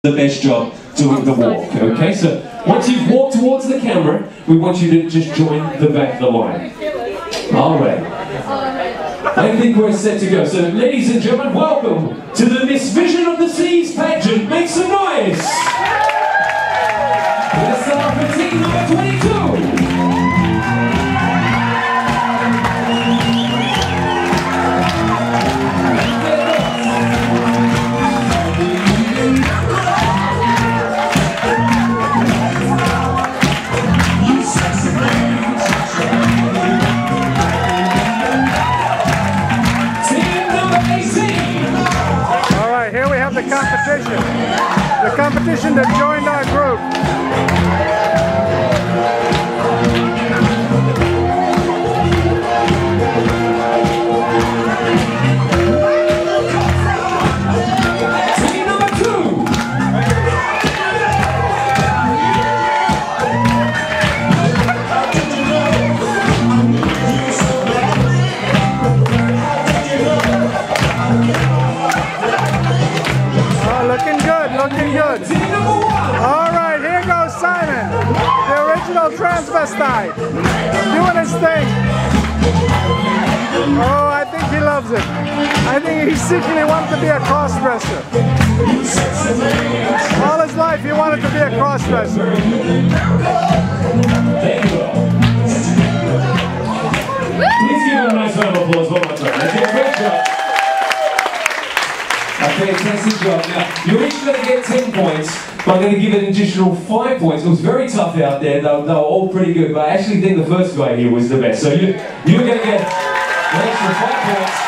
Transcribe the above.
the best job doing the walk. Okay, so once you've walked towards the camera, we want you to just join the back of the line. Alright. I think we're set to go. So ladies and gentlemen, welcome to the Miss Vision of the Seas pageant. Make some noise! Let's start with team number 22. The competition that joined our group. Team number 2. Looking good, looking good. All right, here goes Simon, the original transvestite, doing his thing. Oh, I think he loves it. I think he secretly wanted to be a cross-dresser. All his life he wanted to be a cross-dresser. There you go. Please give him a nice round of applause one more time. They did a great job. A fantastic job. Now, you're each going to get 10 points, but I'm going to give an additional 5 points. It was very tough out there. They were all pretty good, but I actually think the first guy here was the best. So you're going to get an extra 5 points.